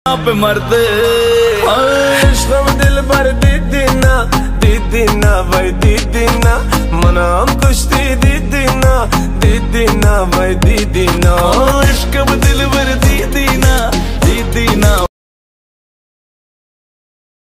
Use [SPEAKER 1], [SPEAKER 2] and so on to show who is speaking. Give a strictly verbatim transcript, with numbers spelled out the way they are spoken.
[SPEAKER 1] आप मरते
[SPEAKER 2] इश्क़ दिल भर दीदी ना दीदी ना भाई दीदी ना मना हम कुश्ती दीदी ना दीदी ना भाई दीदी ना।